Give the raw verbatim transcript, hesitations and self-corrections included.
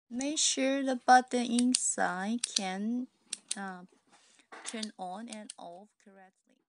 Make sure the button inside can uh, turn on and off correctly.